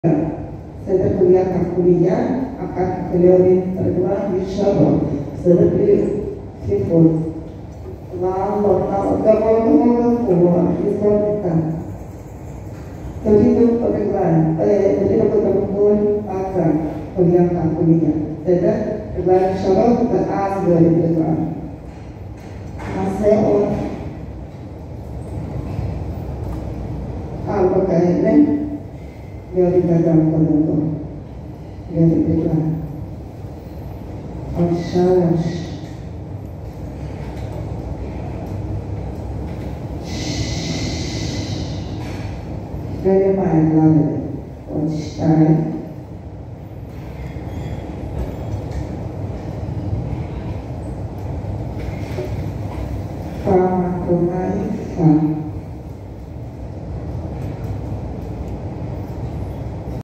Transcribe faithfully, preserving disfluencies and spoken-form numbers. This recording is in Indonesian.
Saya kuliah kuliah akan beliau terkenal di Shalom sebagai sifat lalu tahu kamu semua disebutkan. Jadi itu perkenalan. Eh, jadi aku temukan akan kuliah kuliah. Jadi kebetulan Shalom dan Asgari perkenalan. Masih orang apa kayaknya dia digadang pada dia diberikan Al-Shawash dari main lalu Al-Shawash Pamatunai Sang